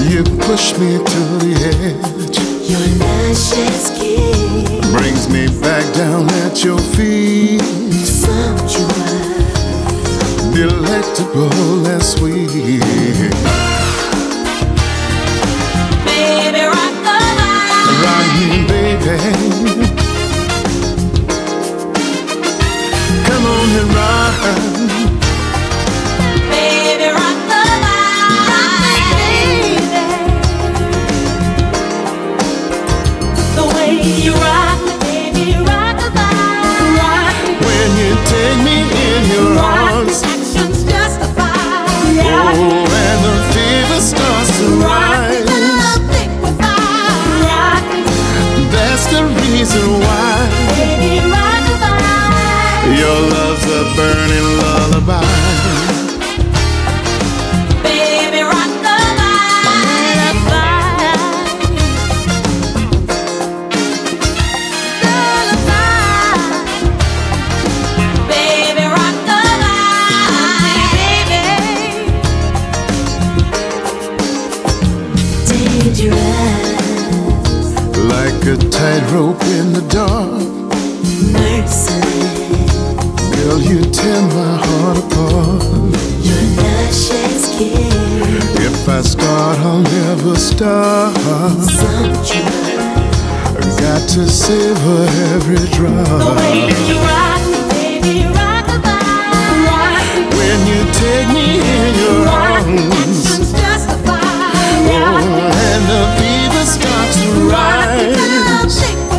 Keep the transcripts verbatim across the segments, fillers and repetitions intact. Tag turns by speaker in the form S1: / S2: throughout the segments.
S1: You push me to the edge.
S2: Your luscious kiss
S1: brings me back down at your feet.
S2: Sumptuous,
S1: delectable and sweet.
S2: baby, rock the line.
S1: Rock me, baby. Come on and rock.
S2: Baby, rock the line, baby. The way you rock me, baby, rock the line. Rock me.
S1: When you take me in your
S2: Rock
S1: arms,
S2: me, actions justify.
S1: oh, and the fever starts to rise.
S2: Rock me, love liquefy. Rock me,
S1: That's the reason why
S2: baby, rock the line.
S1: your love's a burning lullaby.
S2: Baby, rock the line. Lullaby. Baby, rock the line, baby. Dangerous,
S1: Like a tightrope in the dark,
S2: merciless.
S1: girl, you tear my heart apart.
S2: Your luscious kiss,
S1: If I start, I'll never stop.
S2: sumptuous.
S1: Got to savor every
S2: The
S1: drop.
S2: way you rock me, baby, rock the line. Rock me.
S1: When you take me in your arms,
S2: Actions justify.
S1: oh, and the fever starts to rise.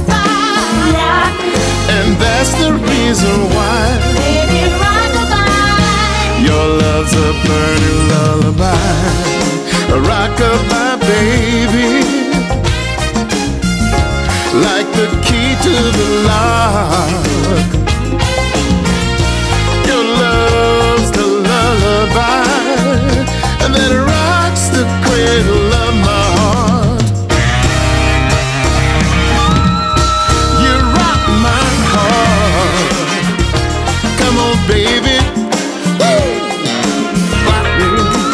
S1: And that's the reason why your love's a burning lullaby. Rockabye, baby, like the key to the lock. Your love's the lullaby that rocks the cradle of my heart. You rock my heart. Come on, baby. Woo! Rock me.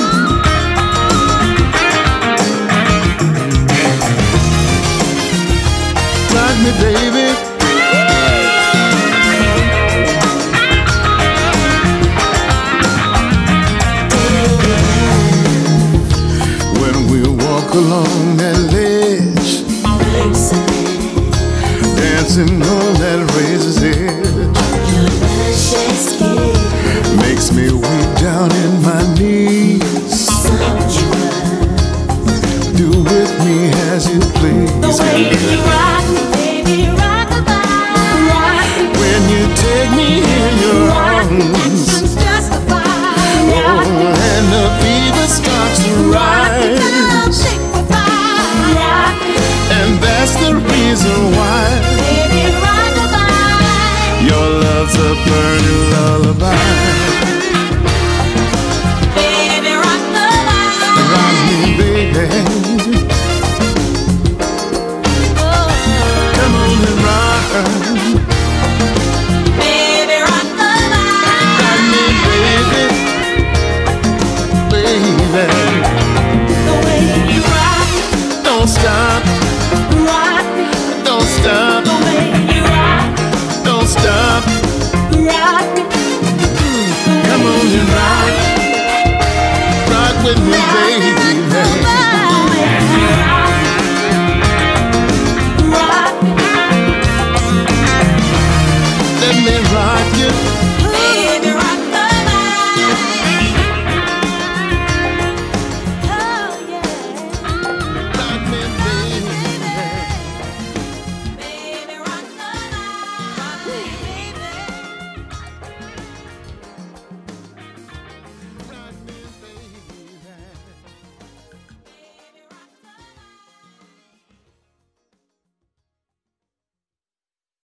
S1: Rock me, baby. When we walk along that ledge, dancing on that razor's edge, makes me weep down in my knees. Do with me as you please.
S2: The way you rock me, baby, rock the line. Rock me.
S1: When you take me in your arms,